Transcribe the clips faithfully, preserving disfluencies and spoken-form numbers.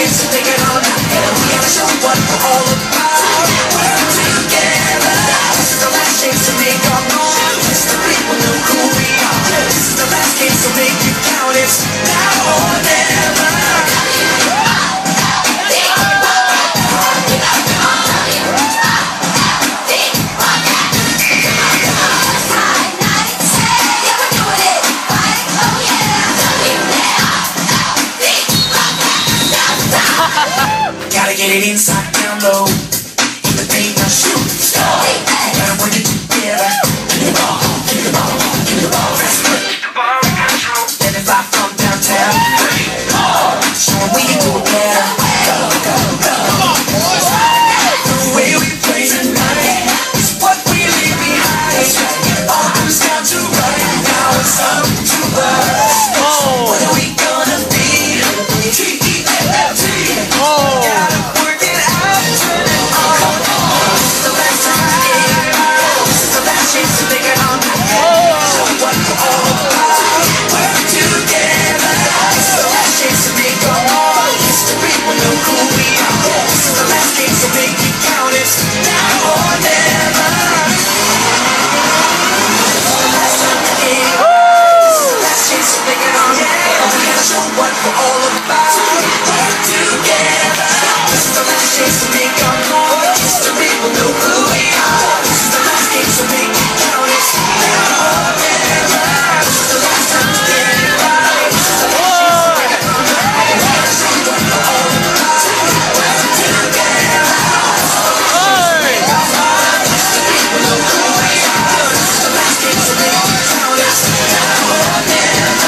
chance to make it all now. And we gotta show what we're all about. We're together. This is the last chance to make our mark. This the people know who we are. This is the last chance to make it count. It's now or never. Gotta get it inside down low. In the paint, now shoot the star. Gotta work it together. Give the ball, give the ball, give the ball. Fast foot, get the ball in control. Then if I from downtown, show 'em we can do it better. Go, go, go. The way we play tonight is what we leave behind. All comes down to right now. It's up to us. What are we gonna be? T E L L T. Gotta work it out, turn it on. This is the last time to get it out. This is the last chance to make it on. Show what we're all about. We're together. This is the last chance to make our mark. History will know who we are. This is the last chance to make it count. It's now or never. This is the last time to get it right. This is the last chance to make it on. And we gotta show what we're all about. We're together. This is the last chance to make our mark. History will know who we are. This is the last chance to make it count. It's now or never. This is the last time to get it right. This is the last chance to make it on. And we gotta show what we're all about. We're together. This is the last chance to make our mark. History will know who we are. This is the last chance to make it count. It's now or never.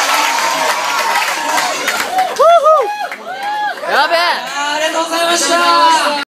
やべえ。 ありがとうございました。